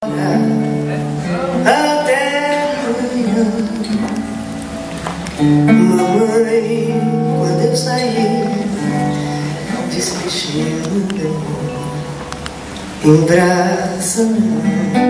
Até amanhã. Mamãe, quando eu saí, disse bichinho meu amor, embraça-me.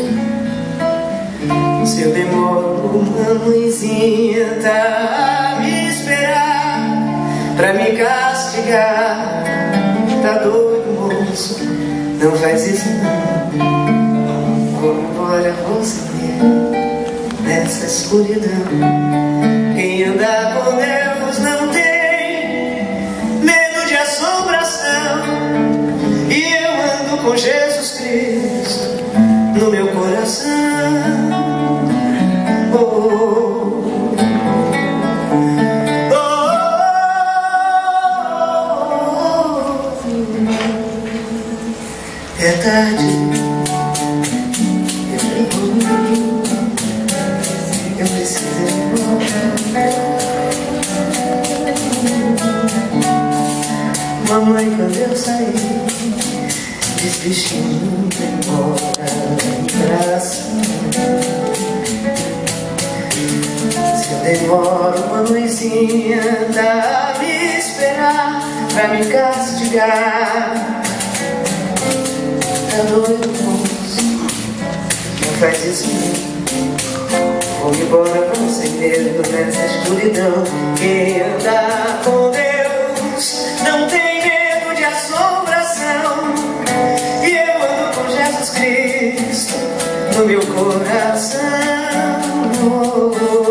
Se eu demoro, mamãezinha tá a me esperar pra me castigar. Tá doido, moço, não faz isso não. Vou embora, você nessa escuridão. Quem anda com Deus não tem medo de assombração. E eu ando com Jesus Cristo no meu coração. Oh, oh, oh, oh. É tarde, eu preciso ir embora. Mamãe, quando eu saí, diz bichinho, demora em graça. Se eu demoro, mamãezinha dá a me esperar pra me castigar. Tá doido, moço, não faz isso não. Vou embora com sem medo nessa escuridão. Quem anda com Deus não tem medo de assombração. E eu ando com Jesus Cristo no meu coração. Oh, oh.